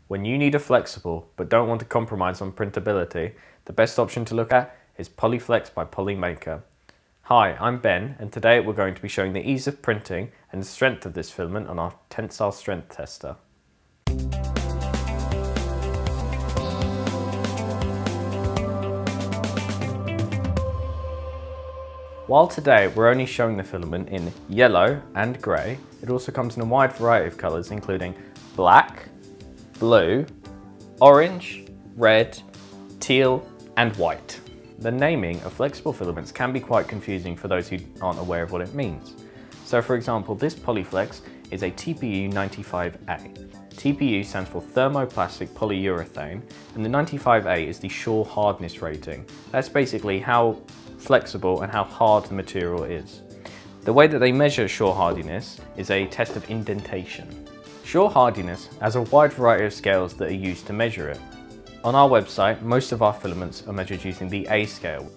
When you need a flexible but don't want to compromise on printability, the best option to look at is PolyFlex by PolyMaker. Hi, I'm Ben, and today we're going to be showing the ease of printing and the strength of this filament on our tensile strength tester. While today we're only showing the filament in yellow and grey, it also comes in a wide variety of colours including black, blue, orange, red, teal and white. The naming of flexible filaments can be quite confusing for those who aren't aware of what it means. So for example, this PolyFlex is a TPU 95A. TPU stands for thermoplastic polyurethane, and the 95A is the Shore hardness rating. That's basically how flexible and how hard the material is. The way that they measure shore hardiness is a test of indentation. Shore hardiness has a wide variety of scales that are used to measure it. On our website, most of our filaments are measured using the A scale.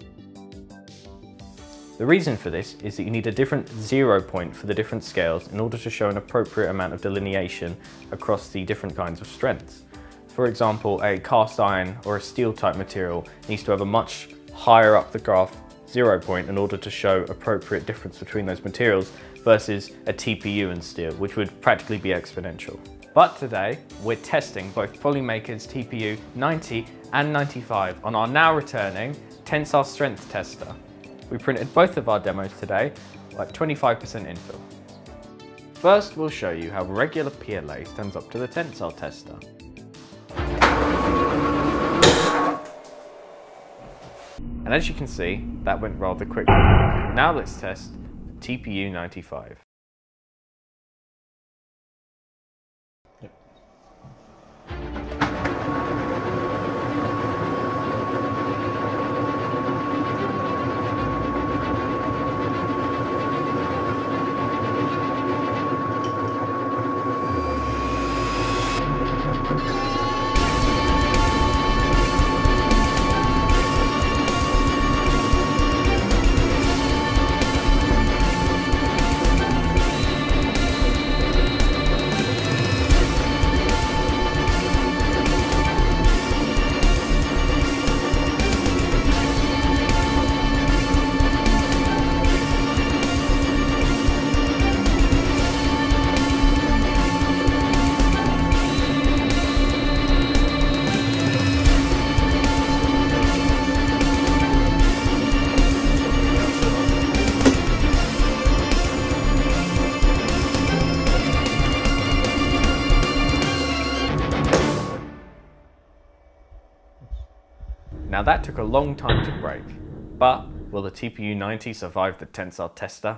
The reason for this is that you need a different 0 point for the different scales in order to show an appropriate amount of delineation across the different kinds of strengths. For example, a cast iron or a steel type material needs to have a much higher up the graph 0 point in order to show appropriate difference between those materials versus a TPU and steel, which would practically be exponential. But today, we're testing both PolyMaker's TPU 90 and 95 on our now returning tensile strength tester. We printed both of our demos today at 25% infill. First, we'll show you how regular PLA stands up to the tensile tester. And as you can see, that went rather quickly. Now let's test TPU 95. Now that took a long time to break, but will the TPU 90 survive the tensile tester?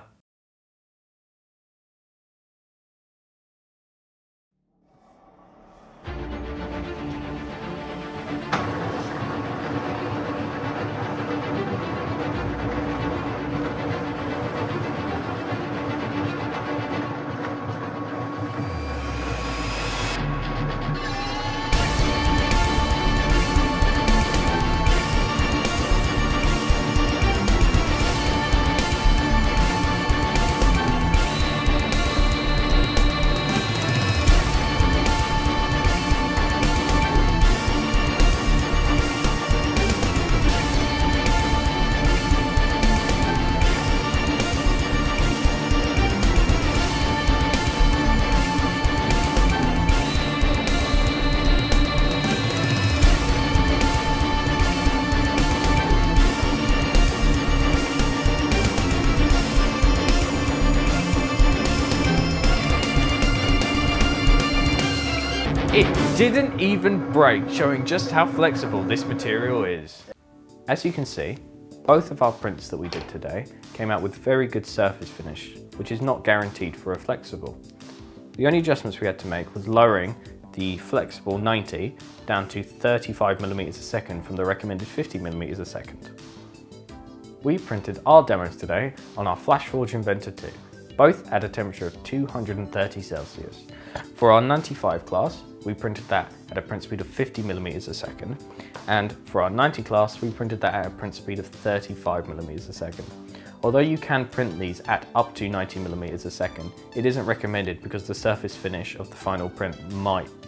It didn't even break, showing just how flexible this material is. As you can see, both of our prints that we did today came out with very good surface finish, which is not guaranteed for a flexible. The only adjustments we had to make was lowering the flexible 90 down to 35mm a second from the recommended 50mm a second. We printed our demos today on our FlashForge Inventor 2, both at a temperature of 230 Celsius. For our 95 class, we printed that at a print speed of 50mm a second, and for our 90 class, we printed that at a print speed of 35mm a second. Although you can print these at up to 90mm a second, it isn't recommended because the surface finish of the final print might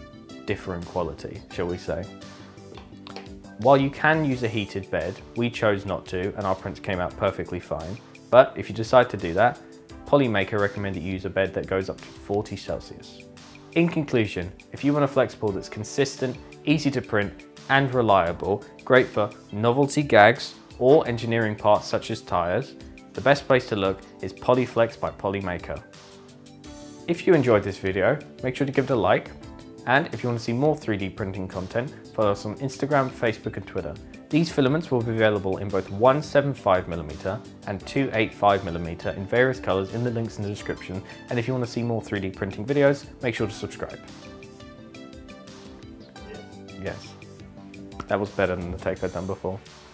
differ in quality, shall we say. While you can use a heated bed, we chose not to, and our prints came out perfectly fine. But if you decide to do that, PolyMaker recommend that you use a bed that goes up to 40 Celsius. In conclusion, if you want a flex pull that's consistent, easy to print, and reliable, great for novelty gags or engineering parts such as tires, the best place to look is PolyFlex by PolyMaker. If you enjoyed this video, make sure to give it a like. And if you want to see more 3D printing content, follow us on Instagram, Facebook and Twitter. These filaments will be available in both 175mm and 285mm in various colours in the links in the description. And if you want to see more 3D printing videos, make sure to subscribe. Yes. That was better than the take I'd done before.